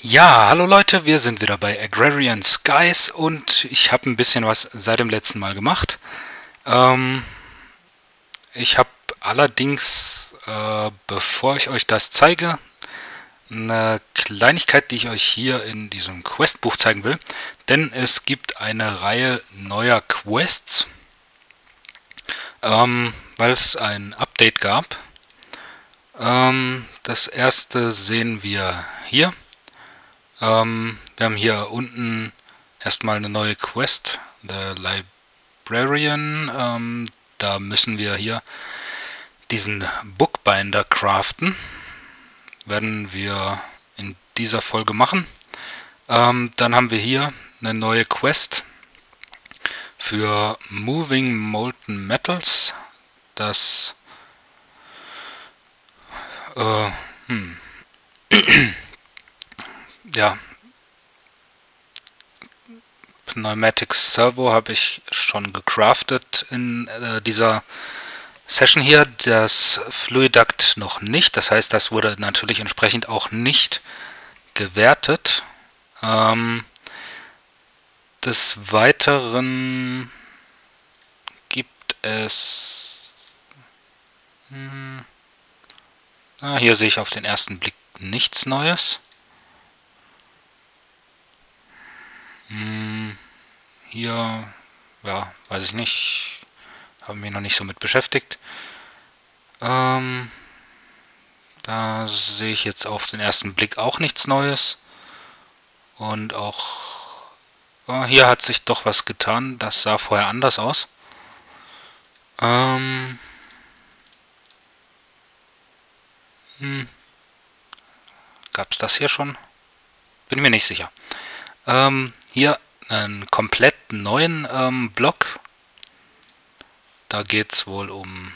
Ja, hallo Leute, wir sind wieder bei Agrarian Skies und ich habe ein bisschen was seit dem letzten Mal gemacht. Ähm, Ich habe allerdings, bevor ich euch das zeige, eine Kleinigkeit, die ich euch hier in diesem Questbuch zeigen will. Denn es gibt eine Reihe neuer Quests, weil es ein Update gab. Das erste sehen wir hier. Wir haben hier unten erstmal eine neue Quest, The Librarian. Da müssen wir hier diesen Bookbinder craften. Werden wir in dieser Folge machen. Dann haben wir hier eine neue Quest für Moving Molten Metals. Das äh, hm, ja, Pneumatic Servo habe ich schon gecraftet in dieser Session hier. Das Fluiduct noch nicht. Das heißt, das wurde natürlich entsprechend auch nicht gewertet. Des Weiteren gibt es... hier sehe ich auf den ersten Blick nichts Neues. Hier, ja, weiß ich nicht. Habe mich noch nicht so mit beschäftigt. Da sehe ich jetzt auf den ersten Blick auch nichts Neues. Und auch hier hat sich doch was getan. Das sah vorher anders aus. Gab es das hier schon? Bin mir nicht sicher. Hier einen komplett neuen Block. Da geht es wohl um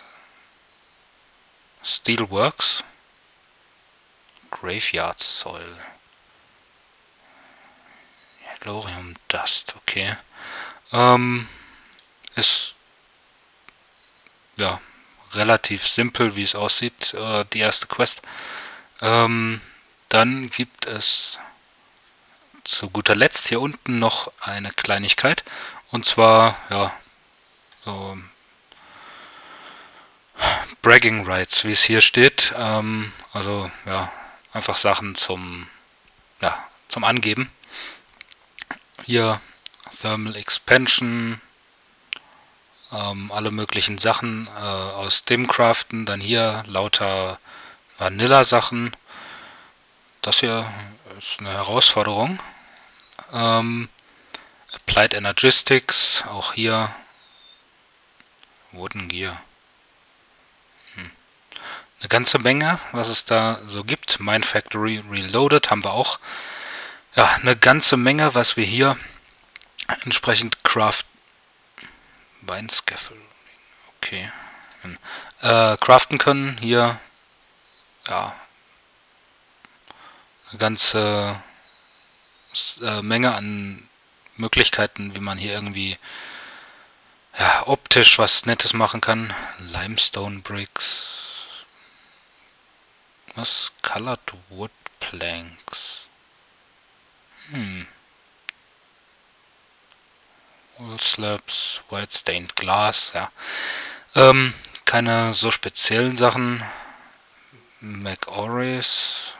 Steelworks. Graveyard Soil. Hellorium Dust, okay. Ist ja relativ simpel, wie es aussieht, die erste Quest. Dann gibt es zu guter Letzt hier unten noch eine Kleinigkeit. Und zwar, ja, so Bragging Rights, wie es hier steht. Also, ja, einfach Sachen zum Angeben. Hier Thermal Expansion, alle möglichen Sachen aus dem craften. Dann hier lauter Vanilla-Sachen. Das hier ist eine Herausforderung. Applied Energistics, auch hier Wooden Gear. Eine ganze Menge, was es da so gibt. Mine Factory Reloaded haben wir auch. Ja, eine ganze Menge, was wir hier entsprechend Weinscaffolding, okay. Craften können. Hier, ja, eine ganze Menge an Möglichkeiten, wie man hier irgendwie optisch was Nettes machen kann. Limestone Bricks. Was? Colored Wood Planks. Wall Slabs, White Stained Glass, ja. Keine so speziellen Sachen. McOris.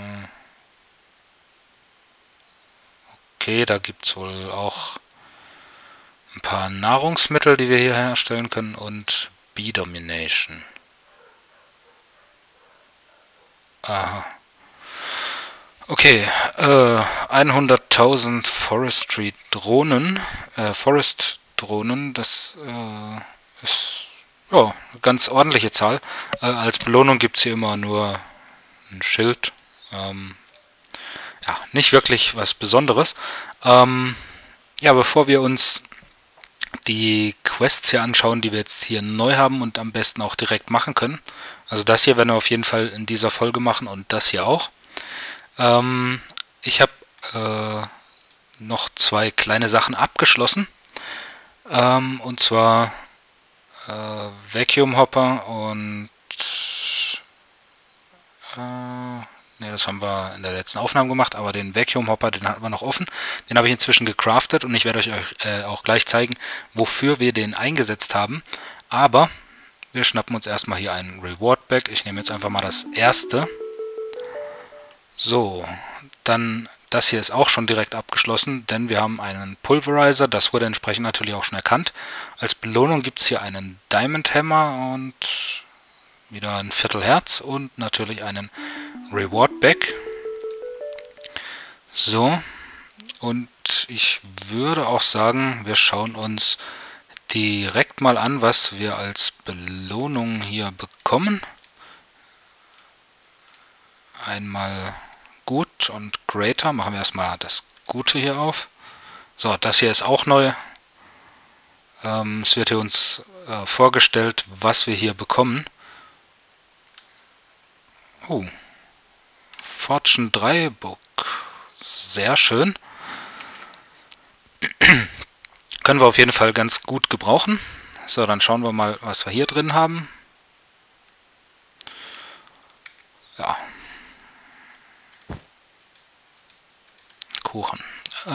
Okay, da gibt es wohl auch ein paar Nahrungsmittel, die wir hier herstellen können, und Bee Domination. Aha. Okay, 100.000 Forest-Drohnen, das ist ja eine ganz ordentliche Zahl. Als Belohnung gibt es hier immer nur ein Schild. Ja, nicht wirklich was Besonderes. Ja, bevor wir uns die Quests hier anschauen, die wir jetzt hier neu haben und am besten auch direkt machen können. Also das hier werden wir auf jeden Fall in dieser Folge machen und das hier auch. Ich habe noch zwei kleine Sachen abgeschlossen. Und zwar Vacuum Hopper und Ne, das haben wir in der letzten Aufnahme gemacht, aber den Vacuum Hopper, den hatten wir noch offen. Den habe ich inzwischen gecraftet und ich werde euch auch gleich zeigen, wofür wir den eingesetzt haben. Aber wir schnappen uns erstmal hier einen Reward Bag. Ich nehme jetzt einfach mal das erste. So, dann das hier ist auch schon direkt abgeschlossen, denn wir haben einen Pulverizer. Das wurde entsprechend natürlich auch schon erkannt. Als Belohnung gibt es hier einen Diamond Hammer und wieder ein Viertelherz und natürlich einen Reward Bag. So, und ich würde auch sagen, wir schauen uns direkt mal an, was wir als Belohnung hier bekommen. Einmal Gut und Greater. Machen wir erstmal das Gute hier auf. So, das hier ist auch neu. Es wird hier uns vorgestellt, was wir hier bekommen. Oh, Fortune 3 Book. Sehr schön. Können wir auf jeden Fall ganz gut gebrauchen. So, dann schauen wir mal, was wir hier drin haben. Ja. Kuchen.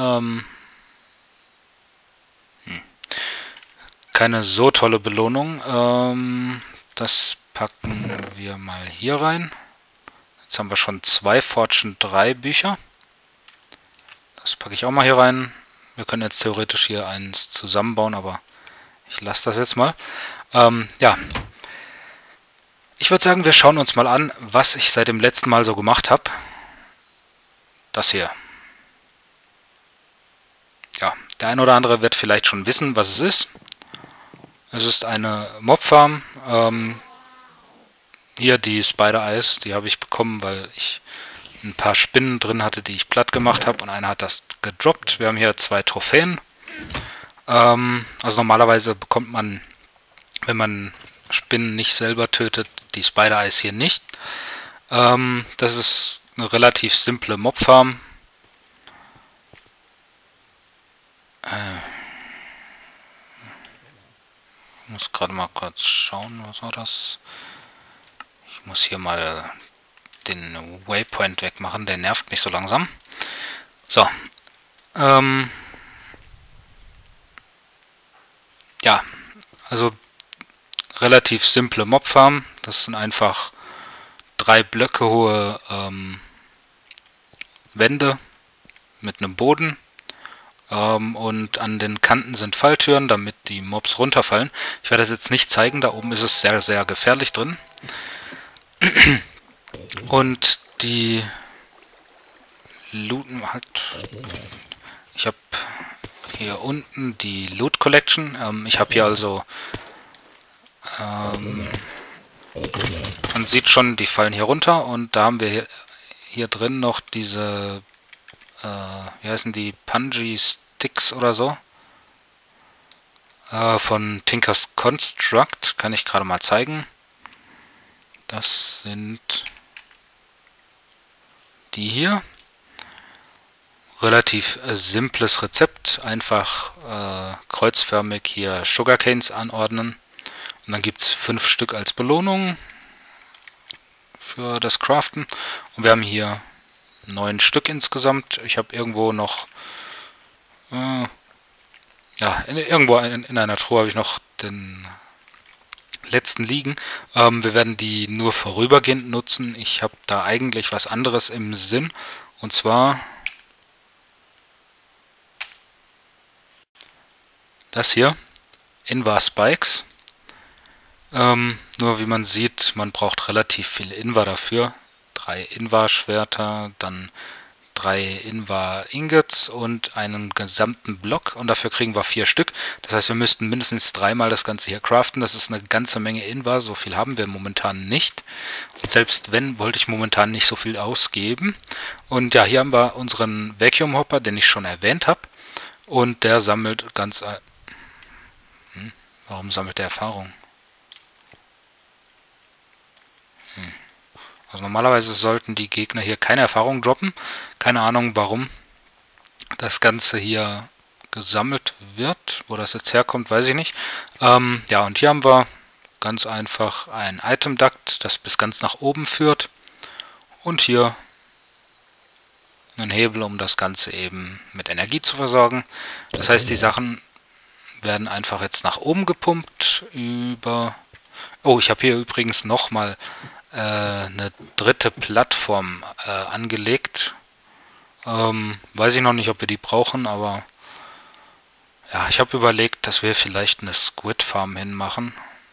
Keine so tolle Belohnung. Das packen wir mal hier rein. Jetzt haben wir schon 2 Fortune 3 Bücher. Das packe ich auch mal hier rein. Wir können jetzt theoretisch hier eins zusammenbauen, aber ich lasse das jetzt mal. Ja, ich würde sagen, wir schauen uns mal an, was ich seit dem letzten Mal so gemacht habe. Das hier. Ja, der ein oder andere wird vielleicht schon wissen, was es ist. Es ist eine Mobfarm. Hier die Spider Eyes, die habe ich bekommen, weil ich ein paar Spinnen drin hatte, die ich platt gemacht habe und einer hat das gedroppt. Wir haben hier 2 Trophäen. Also normalerweise bekommt man, wenn man Spinnen nicht selber tötet, die Spider Eyes hier nicht. Das ist eine relativ simple Mobfarm. Ich muss gerade mal kurz schauen, was war das? Ich muss hier mal den Waypoint wegmachen, der nervt mich so langsam. So. Ja, also relativ simple Mobfarm. Das sind einfach 3 Blöcke hohe Wände mit einem Boden. Und an den Kanten sind Falltüren, damit die Mobs runterfallen. Ich werde das jetzt nicht zeigen, da oben ist es sehr, sehr gefährlich drin. Und die looten halt. Ich habe hier unten die Loot Collection. Ich habe hier also. Man sieht schon, die fallen hier runter und da haben wir hier drin noch diese. Wie heißen die? Punji Sticks oder so. Von Tinker's Construct. Kann ich gerade mal zeigen. Das sind die hier. Relativ simples Rezept. Einfach kreuzförmig hier Sugarcanes anordnen. Und dann gibt es 5 Stück als Belohnung für das Craften. Und wir haben hier 9 Stück insgesamt. Ich habe irgendwo noch irgendwo in einer Truhe habe ich noch den letzten liegen. Wir werden die nur vorübergehend nutzen. Ich habe da eigentlich was anderes im Sinn. Und zwar das hier. Invar Spikes. Nur wie man sieht, man braucht relativ viel Invar dafür. 3 Invar-Schwerter, dann 3 Invar-Ingots und einen gesamten Block. Und dafür kriegen wir 4 Stück. Das heißt, wir müssten mindestens 3-mal das Ganze hier craften. Das ist eine ganze Menge Invar. So viel haben wir momentan nicht. Und selbst wenn, wollte ich momentan nicht so viel ausgeben. Und ja, hier haben wir unseren Vacuum Hopper, den ich schon erwähnt habe. Und der sammelt ganz... Warum sammelt der Erfahrung? Also normalerweise sollten die Gegner hier keine Erfahrung droppen. Keine Ahnung, warum das Ganze hier gesammelt wird. Wo das jetzt herkommt, weiß ich nicht. Ja, und hier haben wir ganz einfach ein Item Duct, das bis ganz nach oben führt. Und hier einen Hebel, um das Ganze eben mit Energie zu versorgen. Das heißt, die Sachen werden einfach jetzt nach oben gepumpt über... Oh, ich habe hier übrigens nochmal eine dritte Plattform angelegt. Weiß ich noch nicht, ob wir die brauchen, aber ja, ich habe überlegt, dass wir vielleicht eine Squid Farm hinmachen.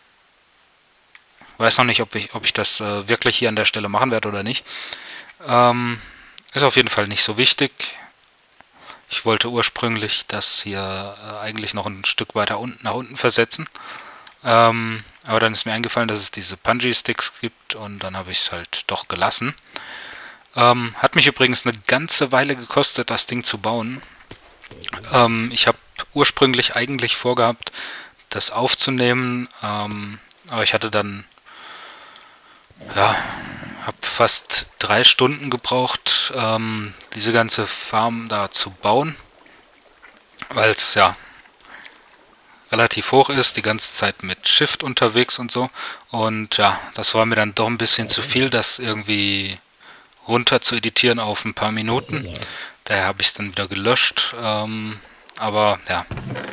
Weiß noch nicht, ob ich das wirklich hier an der Stelle machen werde oder nicht. Ist auf jeden Fall nicht so wichtig. Ich wollte ursprünglich das hier eigentlich noch ein Stück weiter nach unten versetzen. Aber dann ist mir eingefallen, dass es diese Punji-Sticks gibt und dann habe ich es halt doch gelassen. Hat mich übrigens eine ganze Weile gekostet, das Ding zu bauen. Ich habe ursprünglich eigentlich vorgehabt, das aufzunehmen, aber ich hatte dann, ja, habe fast 3 Stunden gebraucht, diese ganze Farm da zu bauen, weil es ja relativ hoch ist, die ganze Zeit mit Shift unterwegs und so. Und ja, das war mir dann doch ein bisschen zu viel, das irgendwie runter zu editieren auf ein paar Minuten. Daher habe ich es dann wieder gelöscht. Aber ja.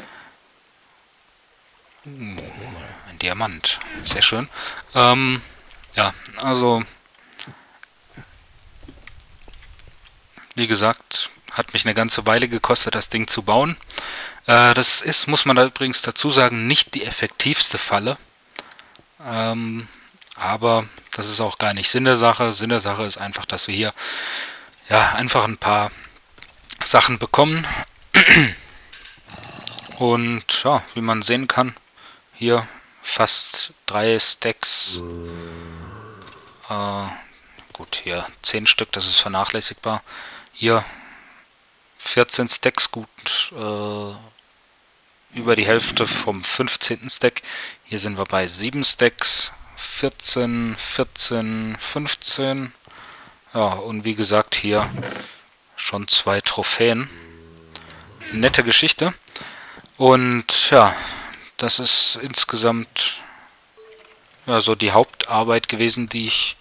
Ein Diamant. Sehr schön. Ja, also wie gesagt, hat mich eine ganze Weile gekostet, das Ding zu bauen. Das ist, muss man da übrigens dazu sagen, nicht die effektivste Falle. Aber das ist auch gar nicht Sinn der Sache. Sinn der Sache ist einfach, dass wir hier ja einfach ein paar Sachen bekommen. Und ja, wie man sehen kann, hier fast 3 Stacks. Gut, hier 10 Stück, das ist vernachlässigbar. Hier 14 Stacks, gut über die Hälfte vom 15. Stack. Hier sind wir bei 7 Stacks, 14, 14, 15. Ja, und wie gesagt, hier schon 2 Trophäen. Nette Geschichte. Und ja, das ist insgesamt ja so die Hauptarbeit gewesen, die ich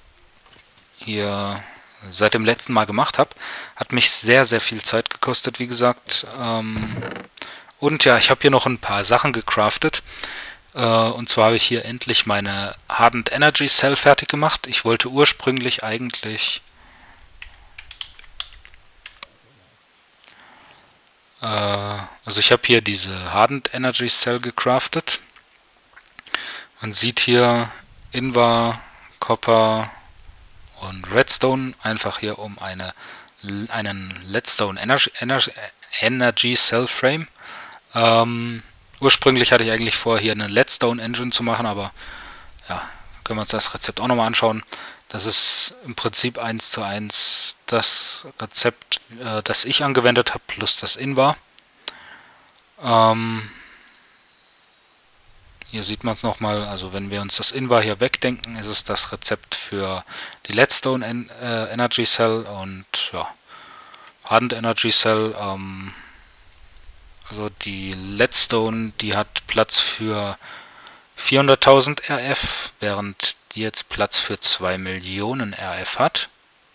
hier seit dem letzten Mal gemacht habe. Hat mich sehr, sehr viel Zeit gekostet, wie gesagt. Und ja, ich habe hier noch ein paar Sachen gecraftet. Und zwar habe ich hier endlich meine Hardened Energy Cell fertig gemacht. Ich wollte ursprünglich eigentlich also ich habe hier diese Hardened Energy Cell gecraftet. Man sieht hier Invar, Copper und Redstone, einfach hier um einen Leadstone Energy Cell Frame. Ursprünglich hatte ich eigentlich vor, hier eine Leadstone Engine zu machen, aber ja, können wir uns das Rezept auch nochmal anschauen. Das ist im Prinzip 1:1 das Rezept, das ich angewendet habe, plus das Invar. Hier sieht man es nochmal, also wenn wir uns das Invar hier wegdenken, ist es das Rezept für die Leadstone Energy Cell und ja, Hardened Energy Cell. Also die Leadstone, die hat Platz für 400.000 RF, während die jetzt Platz für 2 Millionen RF hat.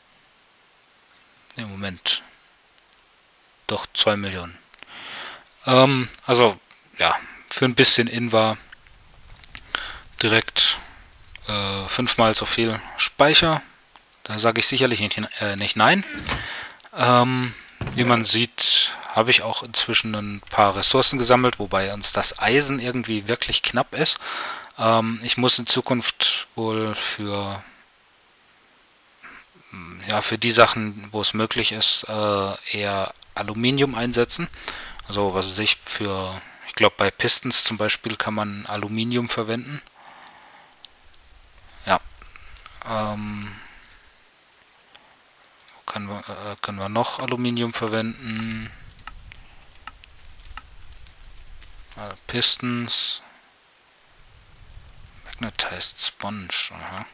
Im Moment doch 2 Millionen. Also ja, für ein bisschen Invar direkt 5-mal so viel Speicher. Da sage ich sicherlich nicht nein. Wie man sieht, habe ich auch inzwischen ein paar Ressourcen gesammelt, wobei uns das Eisen irgendwie wirklich knapp ist. Ich muss in Zukunft wohl für die Sachen, wo es möglich ist, eher Aluminium einsetzen. Also was weiß ich, ich glaube bei Pistons zum Beispiel kann man Aluminium verwenden. Ja. Können wir noch Aluminium verwenden? Pistons. Magnetized Sponge. Aha.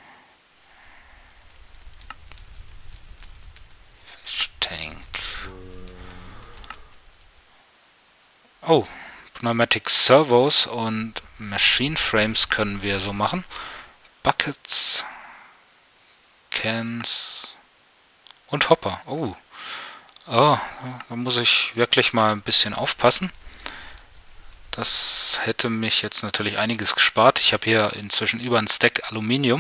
Fish Tank. Oh, Pneumatic Servos und Machine Frames können wir so machen. Buckets, Cans, Und Hopper. Oh. Oh, da muss ich wirklich mal ein bisschen aufpassen. Das hätte mich jetzt natürlich einiges gespart. Ich habe hier inzwischen über einen Stack Aluminium.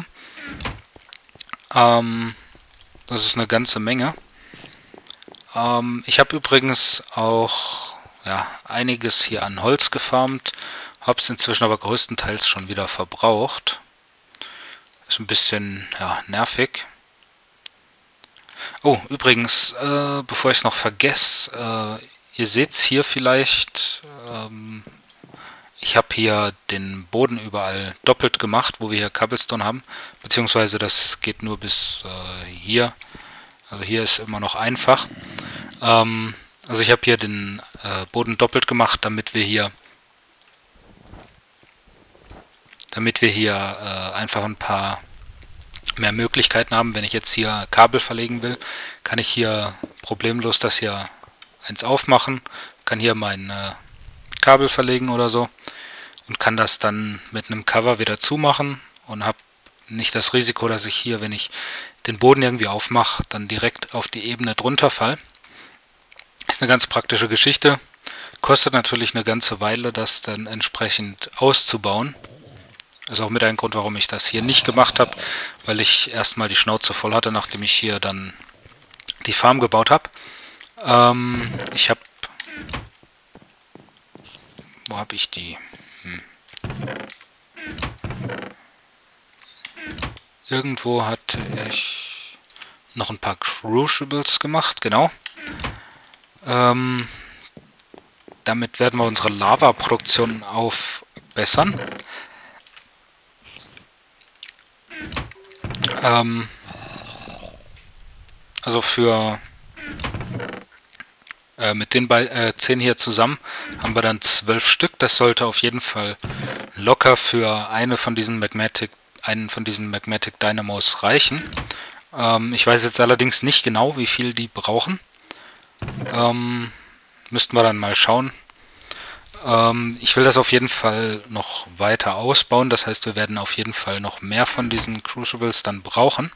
Das ist eine ganze Menge. Ich habe übrigens auch einiges hier an Holz gefarmt. Habe es inzwischen aber größtenteils schon wieder verbraucht. Ist ein bisschen nervig. Oh, übrigens, bevor ich es noch vergesse, ihr seht es hier vielleicht, ich habe hier den Boden überall doppelt gemacht, wo wir hier Cobblestone haben, beziehungsweise das geht nur bis hier, also hier ist immer noch einfach. Also ich habe hier den Boden doppelt gemacht, damit wir hier einfach ein paar mehr Möglichkeiten haben. Wenn ich jetzt hier Kabel verlegen will, kann ich hier problemlos das hier eins aufmachen, kann hier mein Kabel verlegen oder so und kann das dann mit einem Cover wieder zumachen und habe nicht das Risiko, dass ich hier, wenn ich den Boden irgendwie aufmache, dann direkt auf die Ebene drunter fall. Ist eine ganz praktische Geschichte. Kostet natürlich eine ganze Weile, das dann entsprechend auszubauen. Ist auch mit ein Grund, warum ich das hier nicht gemacht habe, weil ich erstmal die Schnauze voll hatte, nachdem ich hier dann die Farm gebaut habe. Ich habe... Wo habe ich die? Irgendwo hatte ich noch ein paar Crucibles gemacht, genau. Damit werden wir unsere Lava-Produktion aufbessern. Also für mit den 10 hier zusammen haben wir dann 12 Stück. Das sollte auf jeden Fall locker für einen von diesen Magmatic Dynamos reichen. Ich weiß jetzt allerdings nicht genau, wie viel die brauchen. Müssten wir dann mal schauen. Ich will das auf jeden Fall noch weiter ausbauen. Das heißt, wir werden auf jeden Fall noch mehr von diesen Crucibles dann brauchen.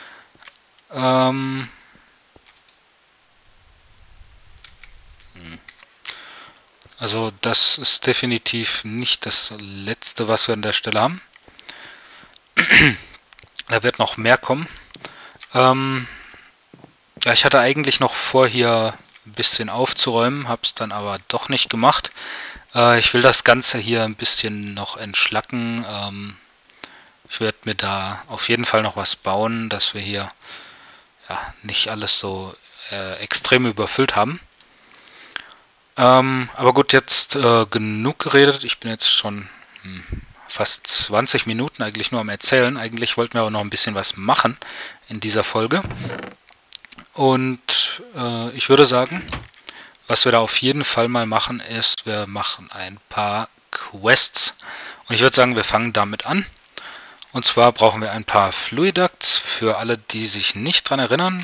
Also das ist definitiv nicht das letzte, was wir an der Stelle haben. Da wird noch mehr kommen. Ja, ich hatte eigentlich noch vor, hier ein bisschen aufzuräumen, habe es dann aber doch nicht gemacht. Ich will das Ganze hier ein bisschen noch entschlacken. Ich werde mir da auf jeden Fall noch was bauen, dass wir hier nicht alles so extrem überfüllt haben. Aber gut, jetzt genug geredet. Ich bin jetzt schon fast 20 Minuten eigentlich nur am Erzählen. Eigentlich wollten wir auch noch ein bisschen was machen in dieser Folge. Und ich würde sagen, was wir da auf jeden Fall mal machen, ist, wir machen ein paar Quests. Und ich würde sagen, wir fangen damit an. Und zwar brauchen wir ein paar Fluiducts für alle, die sich nicht dran erinnern.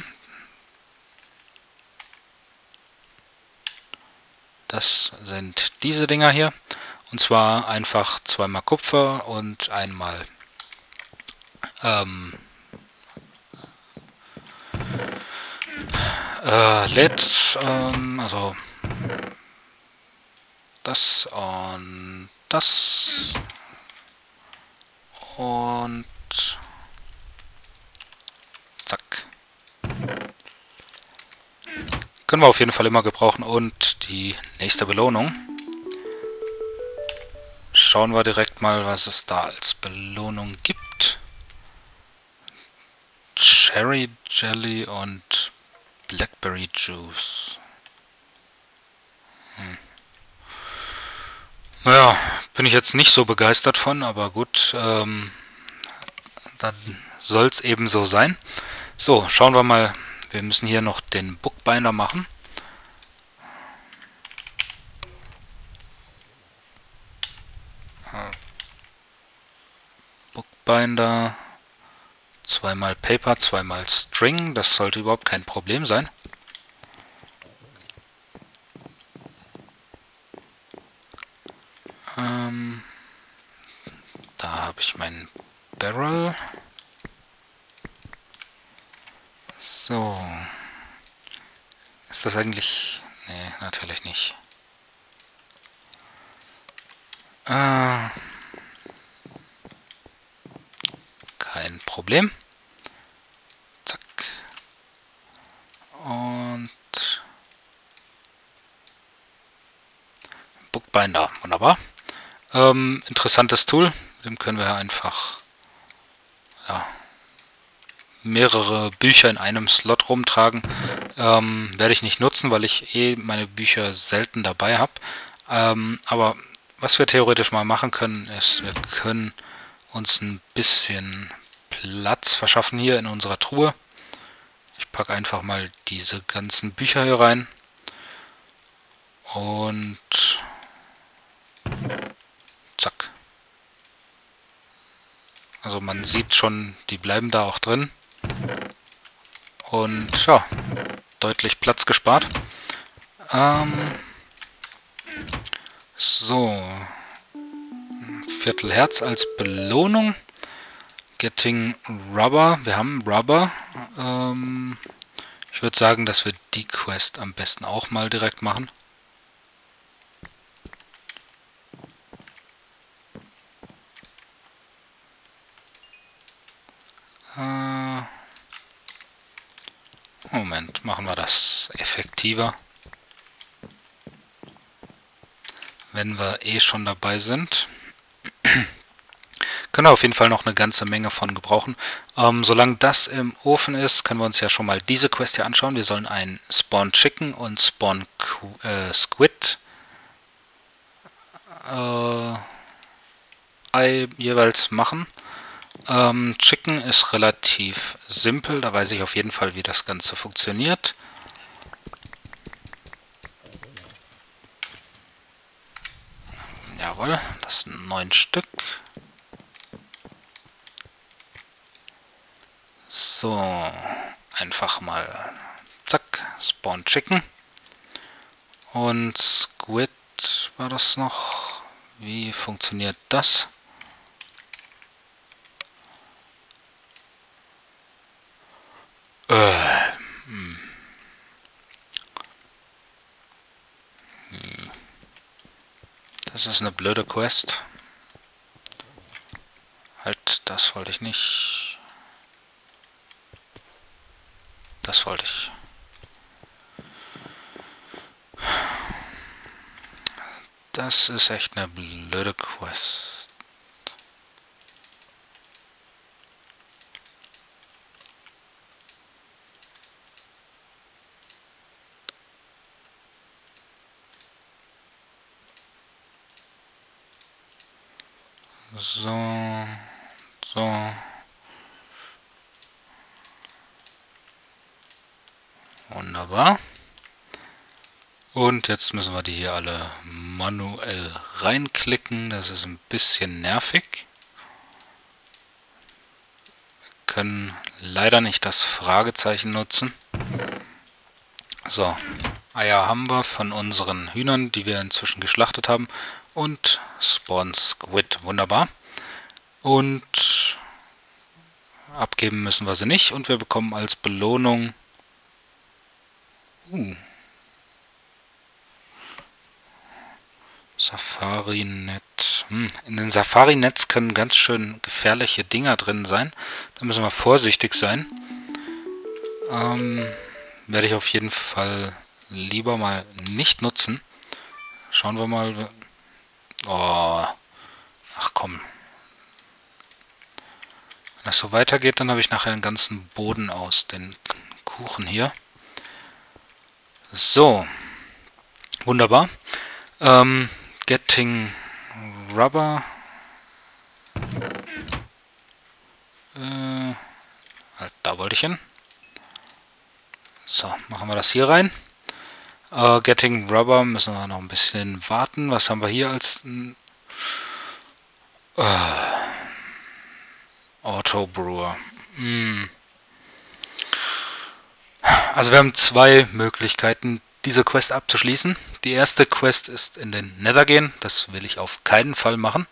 Das sind diese Dinger hier. Und zwar einfach zweimal Kupfer und einmal LED, also das und das und zack. Können wir auf jeden Fall immer gebrauchen. Und die nächste Belohnung. Schauen wir direkt mal, was es da als Belohnung gibt. Cherry Jelly und Blackberry Juice. Naja, bin ich jetzt nicht so begeistert von, aber gut, dann soll es eben so sein. So, schauen wir mal. Wir müssen hier noch den Bookbinder machen. Bookbinder, zweimal Paper, zweimal String. Das sollte überhaupt kein Problem sein. Da habe ich mein Barrel. So. Ist das eigentlich... Nee, natürlich nicht. Kein Problem. Zack. Und... Bookbinder, wunderbar. Interessantes Tool, mit dem können wir einfach mehrere Bücher in einem Slot rumtragen. Werde ich nicht nutzen, weil ich meine Bücher selten dabei habe. Aber was wir theoretisch mal machen können, ist, wir können uns ein bisschen Platz verschaffen hier in unserer Truhe. Ich packe einfach mal diese ganzen Bücher hier rein. Und zack. Also man sieht schon, die bleiben da auch drin. Und ja, deutlich Platz gespart. So. Viertelherz als Belohnung. Getting Rubber. Wir haben Rubber. Ich würde sagen, dass wir die Quest am besten auch mal direkt machen. Moment, machen wir das effektiver. Wenn wir schon dabei sind. Können wir auf jeden Fall noch eine ganze Menge von gebrauchen. Solange das im Ofen ist, können wir uns ja schon mal diese Quest hier anschauen. Wir sollen ein Spawn Chicken und Spawn Squid Ei jeweils machen. Chicken ist relativ simpel, da weiß ich auf jeden Fall, wie das Ganze funktioniert. Jawohl, das sind 9 Stück. So, einfach mal zack, Spawn Chicken. Und Squid war das noch. Wie funktioniert das? Das ist eine blöde Quest. Halt, das wollte ich nicht. Das wollte ich. Das ist echt eine blöde Quest. So. Wunderbar. Und jetzt müssen wir die hier alle manuell reinklicken. Das ist ein bisschen nervig. Wir können leider nicht das Fragezeichen nutzen. So, Eier haben wir von unseren Hühnern, die wir inzwischen geschlachtet haben. Und Spawn Squid, wunderbar. Und abgeben müssen wir sie nicht. Und wir bekommen als Belohnung... Safari-Net. In den Safari-Nets können ganz schön gefährliche Dinger drin sein. Da müssen wir vorsichtig sein. Werde ich auf jeden Fall lieber mal nicht nutzen. Schauen wir mal. Oh. Ach komm. Wenn das so weitergeht, dann habe ich nachher einen ganzen Boden aus den Kuchen hier. So. Wunderbar. Getting Rubber. Halt, da wollte ich hin. So, machen wir das hier rein. Getting Rubber müssen wir noch ein bisschen warten. Was haben wir hier als Auto Brewer? Also wir haben zwei Möglichkeiten, diese Quest abzuschließen. Die erste Quest ist in den Nether gehen. Das will ich auf keinen Fall machen.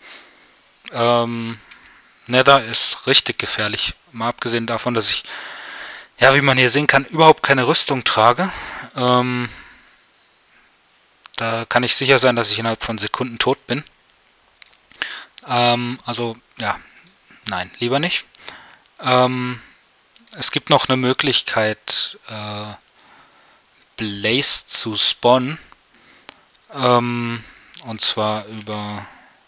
Nether ist richtig gefährlich. Mal abgesehen davon, dass ich, ja, wie man hier sehen kann, überhaupt keine Rüstung trage. Da kann ich sicher sein, dass ich innerhalb von Sekunden tot bin. Also, ja, nein, lieber nicht. Es gibt noch eine Möglichkeit, Blaze zu spawnen. Und zwar über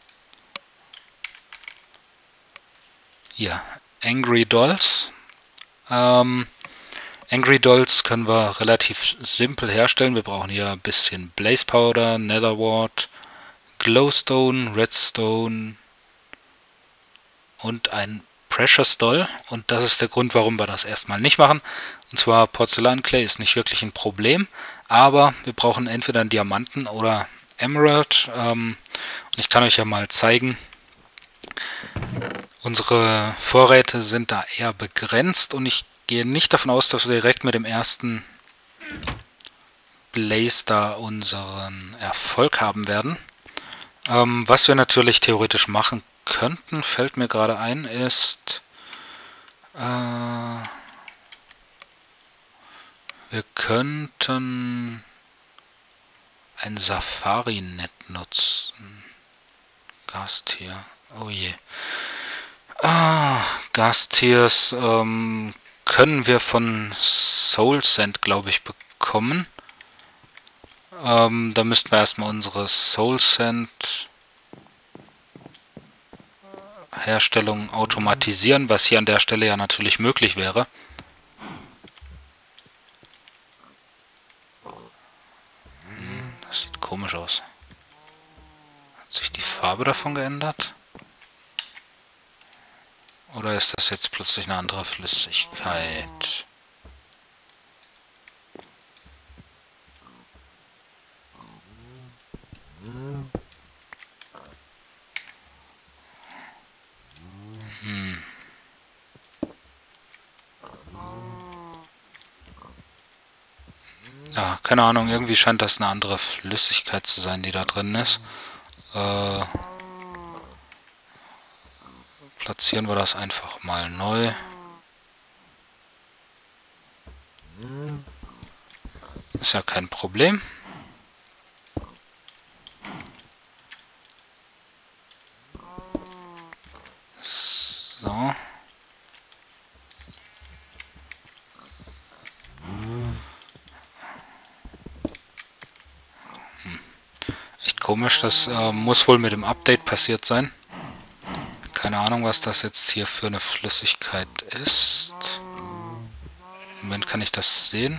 hier, Angry Dolls. Angry Dolls können wir relativ simpel herstellen. Wir brauchen hier ein bisschen Blaze Powder, Nether Wart, Glowstone, Redstone und ein Precious Doll. Und das ist der Grund, warum wir das erstmal nicht machen. Und zwar Porzellanclay ist nicht wirklich ein Problem, aber wir brauchen entweder einen Diamanten oder Emerald. Und ich kann euch ja mal zeigen, unsere Vorräte sind da eher begrenzt und ich gehe nicht davon aus, dass wir direkt mit dem ersten Blaze da unseren Erfolg haben werden. Was wir natürlich theoretisch machen könnten, fällt mir gerade ein, ist wir könnten ein Safari-Net nutzen. Gasttier, oh je. Gasttiers können wir von Soul Sand, glaube ich, bekommen. Da müssten wir erstmal unsere Soul Sand Herstellung automatisieren, was hier an der Stelle ja natürlich möglich wäre. Das sieht komisch aus. Hat sich die Farbe davon geändert? Oder ist das jetzt plötzlich eine andere Flüssigkeit? Ja, keine Ahnung, irgendwie scheint das eine andere Flüssigkeit zu sein, die da drin ist. Platzieren wir das einfach mal neu. Ist ja kein Problem. So. Echt komisch, das muss wohl mit dem Update passiert sein. Keine Ahnung, was das jetzt hier für eine Flüssigkeit ist. Im Moment kann ich das sehen.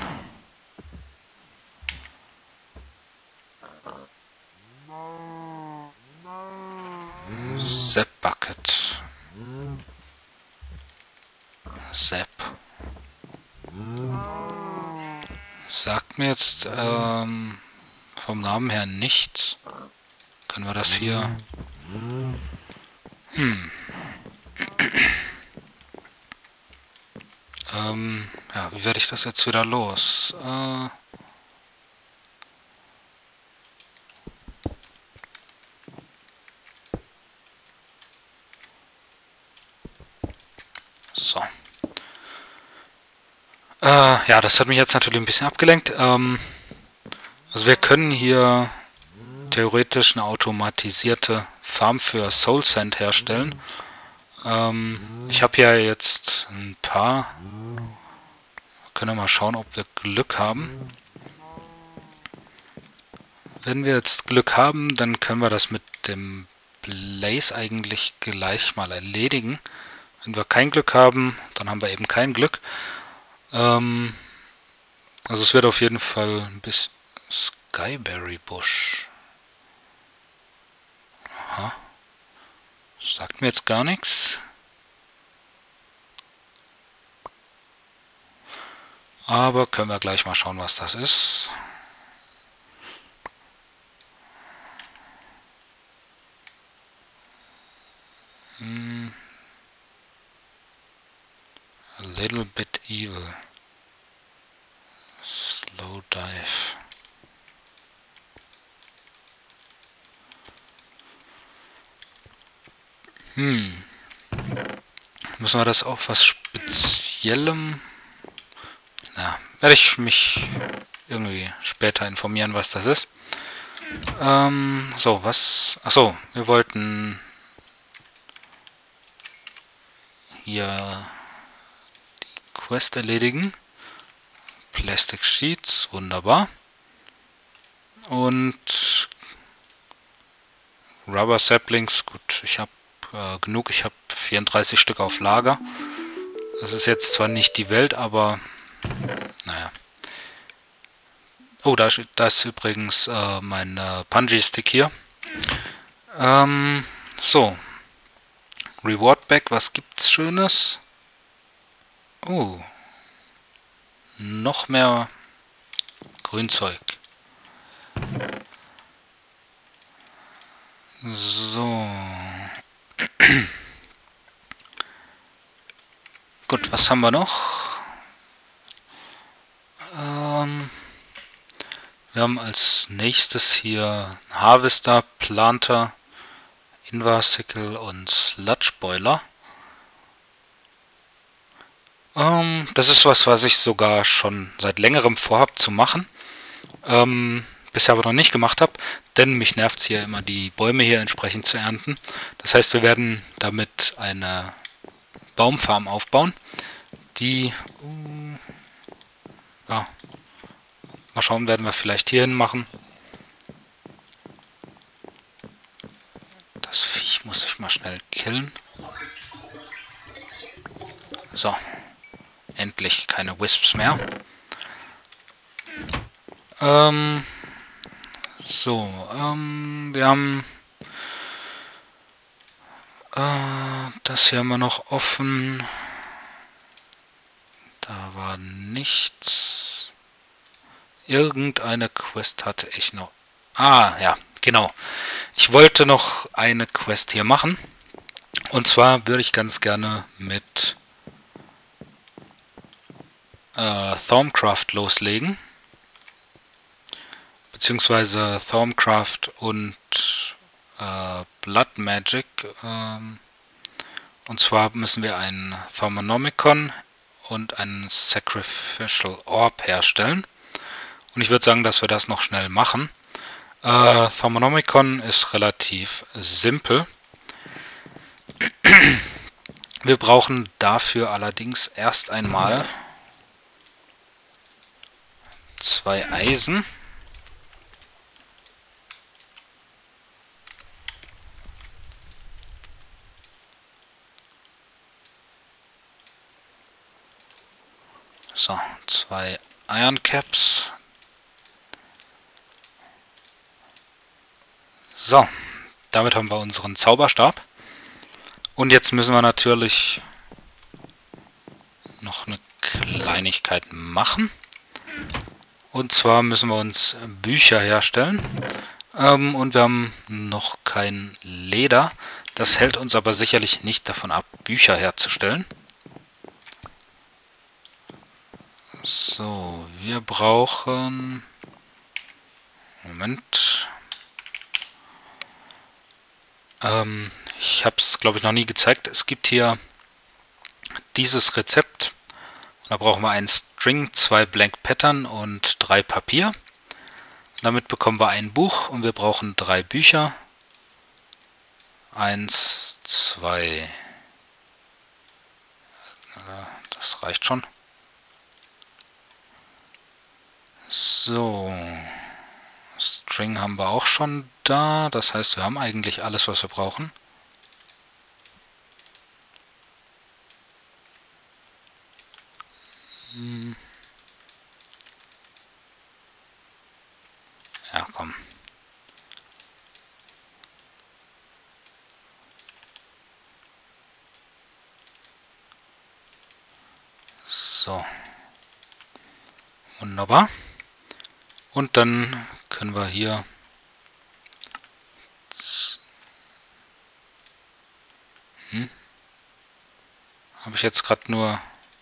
Zap Bucket. Zap. Sagt mir jetzt vom Namen her nichts. Können wir das hier... ja, wie werde ich das jetzt wieder los? So. Ja, das hat mich jetzt natürlich ein bisschen abgelenkt. Also wir können hier theoretisch eine automatisierte Farm für Soul Sand herstellen. Ich habe ja jetzt ein paar. Wir können mal schauen, ob wir Glück haben. Wenn wir jetzt Glück haben, dann können wir das mit dem Blaze eigentlich gleich mal erledigen. Wenn wir kein Glück haben, dann haben wir eben kein Glück. Also es wird auf jeden Fall ein bisschen Skyberry Busch. Aha. Sagt mir jetzt gar nichts. Aber können wir gleich mal schauen, was das ist. A little bit evil. Slow dive. Müssen wir das auf was Speziellem... Na, werde ich mich irgendwie später informieren, was das ist. So, was... Achso, wir wollten hier die Quest erledigen. Plastic Sheets, wunderbar. Und Rubber Saplings, gut, ich habe genug, ich habe 34 Stück auf Lager. Das ist jetzt zwar nicht die Welt, aber naja. Oh, da ist übrigens mein Punji-Stick hier. So. Reward Bag, was gibt's Schönes? Oh. Noch mehr Grünzeug. So. Gut, was haben wir noch? Wir haben als nächstes hier Harvester, Planter, Inversicle und Sludge Boiler. Das ist was ich sogar schon seit längerem vorhabe zu machen. Bisher aber noch nicht gemacht habe, denn mich nervt es hier immer, die Bäume hier entsprechend zu ernten. Das heißt, wir werden damit eine Baumfarm aufbauen, die ja, mal schauen, werden wir vielleicht hierhin machen. Das Viech muss ich mal schnell killen. So, endlich keine Wisps mehr. Wir haben das hier haben wir noch offen. Da war nichts. Irgendeine Quest hatte ich noch. Ah, ja, genau. Ich wollte noch eine Quest hier machen. Und zwar würde ich ganz gerne mit Thaumcraft loslegen. Beziehungsweise Thaumcraft und Blood Magic. Und zwar müssen wir ein Thaumonomicon und einen Sacrificial Orb herstellen. Und ich würde sagen, dass wir das noch schnell machen. Thaumonomicon ist relativ simpel. Wir brauchen dafür allerdings erst einmal 2 Eisen. So, 2 Iron Caps. So, damit haben wir unseren Zauberstab. Und jetzt müssen wir natürlich noch eine Kleinigkeit machen. Und zwar müssen wir uns Bücher herstellen. Und wir haben noch kein Leder. Das hält uns aber sicherlich nicht davon ab, Bücher herzustellen. So, wir brauchen... Moment. Ich habe es, glaube ich, noch nie gezeigt. Es gibt hier dieses Rezept. Da brauchen wir einen String, 2 Blank Pattern und 3 Papier. Damit bekommen wir ein Buch und wir brauchen 3 Bücher. 1, 2. Das reicht schon. So. String haben wir auch schon da. Das heißt, wir haben eigentlich alles, was wir brauchen. Ja, komm. So. Wunderbar. Und dann können wir hier habe ich jetzt gerade nur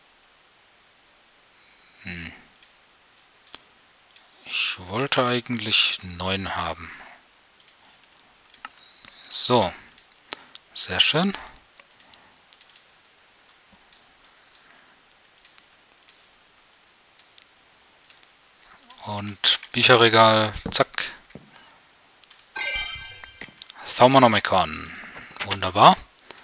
ich wollte eigentlich 9 haben. So. Sehr schön. Und Bücherregal, zack. Thaumonomicon. Wunderbar.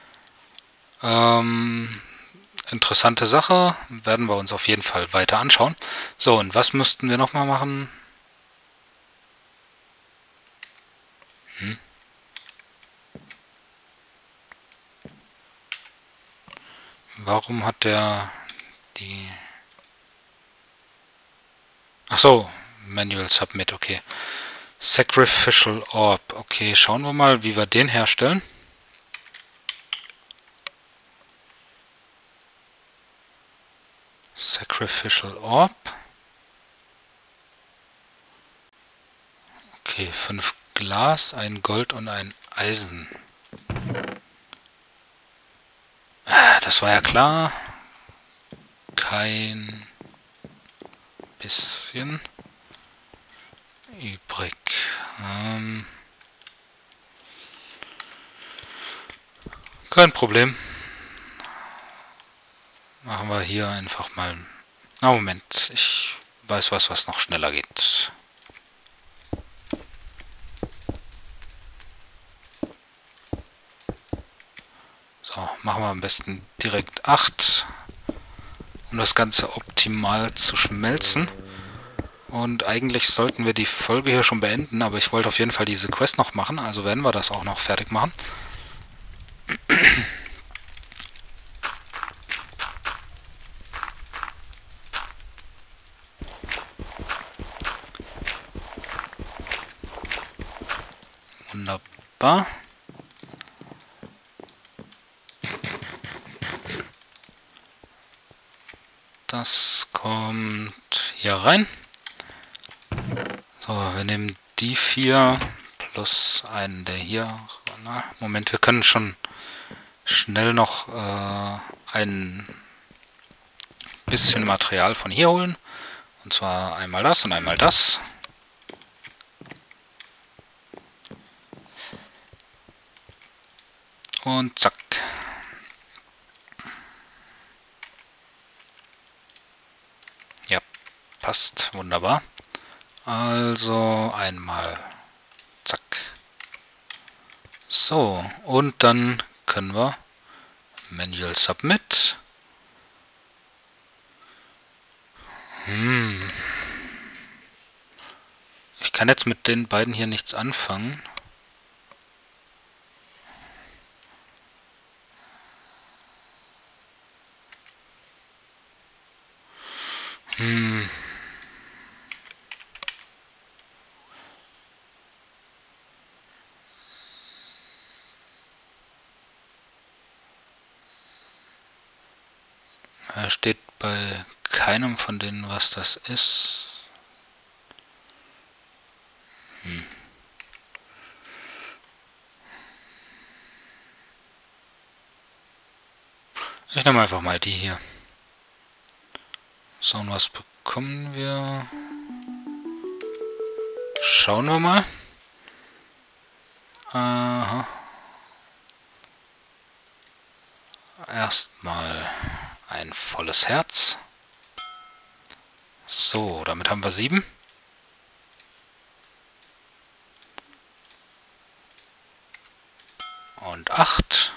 Interessante Sache. Werden wir uns auf jeden Fall weiter anschauen. So, und was müssten wir nochmal machen? Warum hat der die... Ach so, Manual Submit, okay. Sacrificial Orb, okay, schauen wir mal, wie wir den herstellen. Sacrificial Orb. Okay, 5 Glas, ein Gold und ein Eisen. Das war ja klar. Kein bisschen übrig. Kein Problem. Machen wir hier einfach mal... Na, Moment. Ich weiß was noch schneller geht. So, machen wir am besten direkt 8, um das Ganze optimal zu schmelzen. Und eigentlich sollten wir die Folge hier schon beenden, aber ich wollte auf jeden Fall diese Quest noch machen, also werden wir das auch noch fertig machen. Wunderbar. Das kommt hier rein. So, wir nehmen die 4 plus einen der hier. Na, Moment, wir können schon schnell noch ein bisschen Material von hier holen. Und zwar einmal das und einmal das. Und zack. Ja, passt wunderbar. Also einmal zack. So, und dann können wir Manual Submit. Ich kann jetzt mit den beiden hier nichts anfangen. Steht bei keinem von denen, was das ist. Ich nehme einfach mal die hier. So, und was bekommen wir? Schauen wir mal. Aha. Erstmal ein volles Herz. So, damit haben wir 7. Und 8.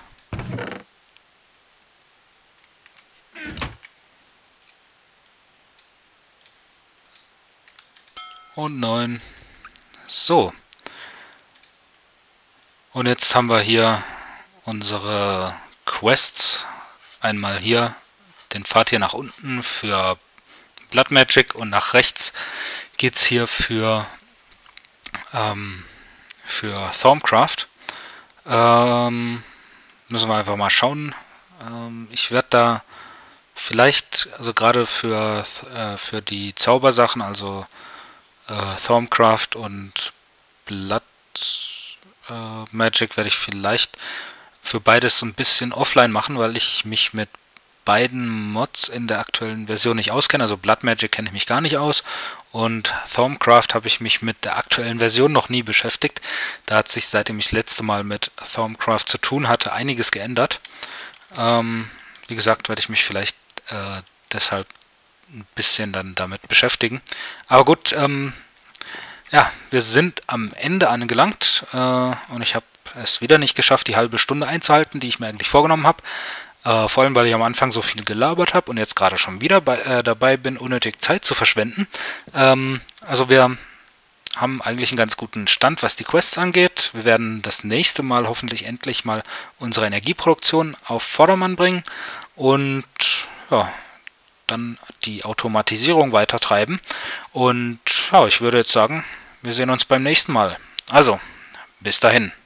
Und 9. So. Und jetzt haben wir hier unsere Quests. Einmal hier den Pfad hier nach unten für Blood Magic und nach rechts geht es hier für Thaumcraft. Müssen wir einfach mal schauen. Ich werde da vielleicht, also gerade für die Zaubersachen, also Thaumcraft und Blood Magic, werde ich vielleicht für beides so ein bisschen offline machen, weil ich mich mit beiden Mods in der aktuellen Version nicht auskenne. Also Blood Magic kenne ich mich gar nicht aus und Thaumcraft habe ich mich mit der aktuellen Version noch nie beschäftigt. Da hat sich, seitdem ich das letzte Mal mit Thaumcraft zu tun hatte, einiges geändert. Wie gesagt, werde ich mich vielleicht deshalb ein bisschen dann damit beschäftigen. Aber gut, ja, wir sind am Ende angelangt und ich habe es wieder nicht geschafft, die halbe Stunde einzuhalten, die ich mir eigentlich vorgenommen habe. Vor allem, weil ich am Anfang so viel gelabert habe und jetzt gerade schon wieder dabei bin, unnötig Zeit zu verschwenden. Also wir haben eigentlich einen ganz guten Stand, was die Quests angeht. Wir werden das nächste Mal hoffentlich endlich mal unsere Energieproduktion auf Vordermann bringen und ja, dann die Automatisierung weitertreiben. Und ja, ich würde jetzt sagen, wir sehen uns beim nächsten Mal. Also, bis dahin.